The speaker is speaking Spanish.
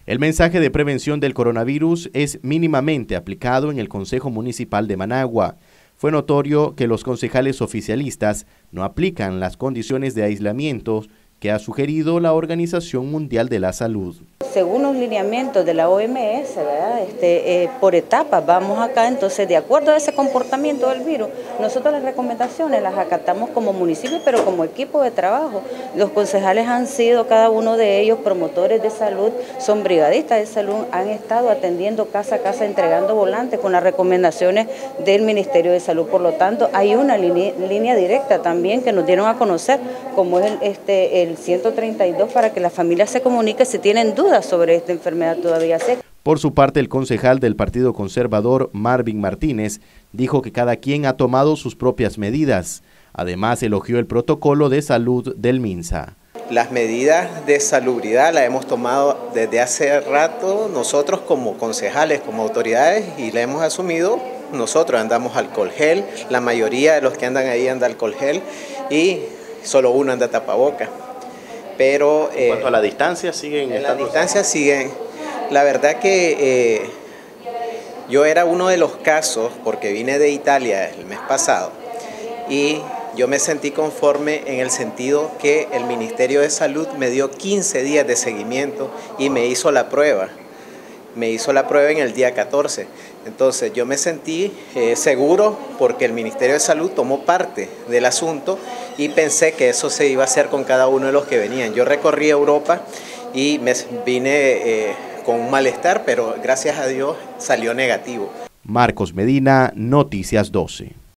El mensaje de prevención del coronavirus es mínimamente aplicado en el Consejo Municipal de Managua. Fue notorio que los concejales oficialistas no aplican las condiciones de aislamiento que ha sugerido la Organización Mundial de la Salud. Según los lineamientos de la OMS, ¿verdad? Por etapas vamos acá, entonces de acuerdo a ese comportamiento del virus, nosotros las recomendaciones las acatamos como municipio, pero como equipo de trabajo. Los concejales han sido cada uno de ellos promotores de salud, son brigadistas de salud, han estado atendiendo casa a casa, entregando volantes con las recomendaciones del Ministerio de Salud. Por lo tanto, hay una línea directa también que nos dieron a conocer, como es el 132, para que la familia se comunique si tienen dudas sobre esta enfermedad todavía. Por su parte, el concejal del Partido Conservador, Marvin Martínez, dijo que cada quien ha tomado sus propias medidas. Además, elogió el protocolo de salud del MINSA. Las medidas de salubridad las hemos tomado desde hace rato nosotros como concejales, como autoridades, y la hemos asumido. Nosotros andamos alcohol gel, la mayoría de los que andan ahí anda alcohol gel y solo uno anda tapaboca. Pero en cuanto a la distancia, siguen. En la distancia siguen. La verdad que yo era uno de los casos, porque vine de Italia el mes pasado, y yo me sentí conforme en el sentido que el Ministerio de Salud me dio 15 días de seguimiento y me hizo la prueba. Me hizo la prueba en el día 14. Entonces yo me sentí seguro porque el Ministerio de Salud tomó parte del asunto y pensé que eso se iba a hacer con cada uno de los que venían. Yo recorrí Europa y me vine con un malestar, pero gracias a Dios salió negativo. Marcos Medina, Noticias 12.